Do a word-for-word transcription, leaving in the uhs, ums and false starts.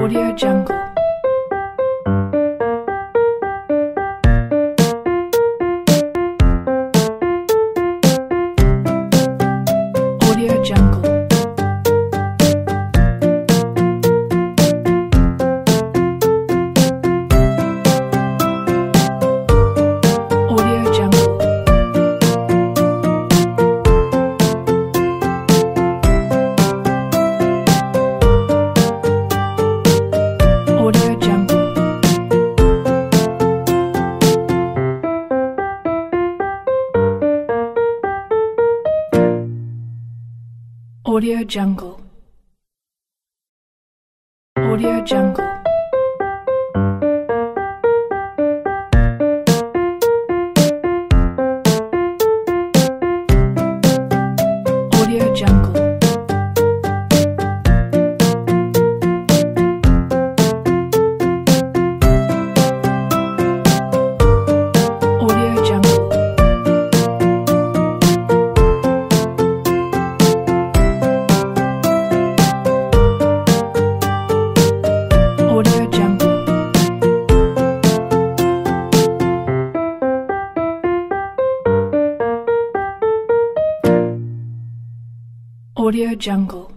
Audio Jungle. Audio Jungle. Audio Jungle. Audio Jungle. Audio Jungle. Audio Jungle. Audio Jungle. Audio Jungle. Audio Jungle. Audio Jungle.